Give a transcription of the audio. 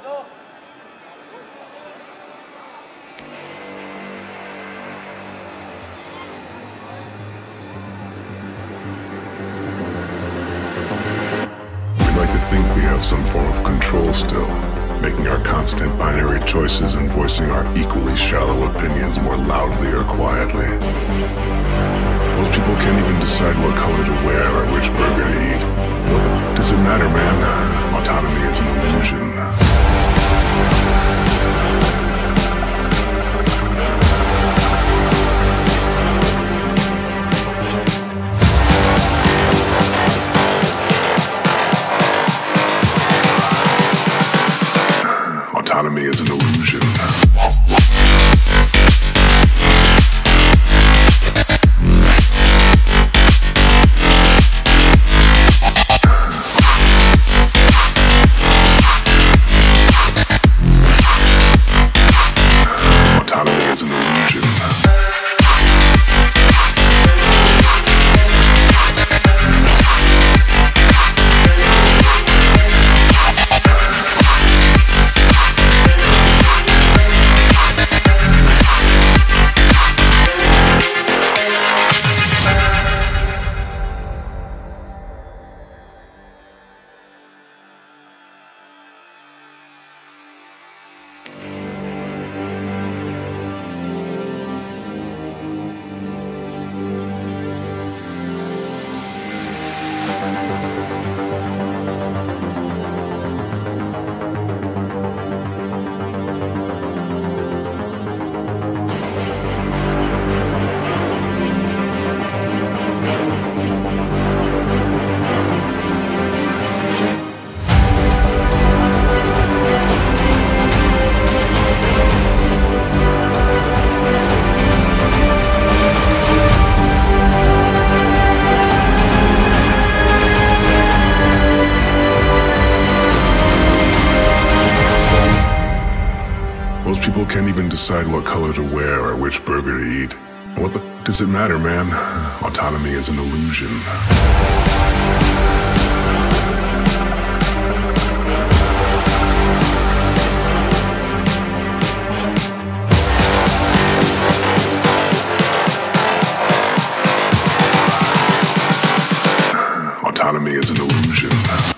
We have some form of control still, making our constant binary choices and voicing our equally shallow opinions more loudly or quietly. Most people can't even decide what color to wear or which burger to eat. What does it matter, man? Autonomy is an illusion. Autonomy is an illusion. Autonomy is an illusion. Most people can't even decide what color to wear or which burger to eat. What does it matter, man? Autonomy is an illusion. Autonomy is an illusion.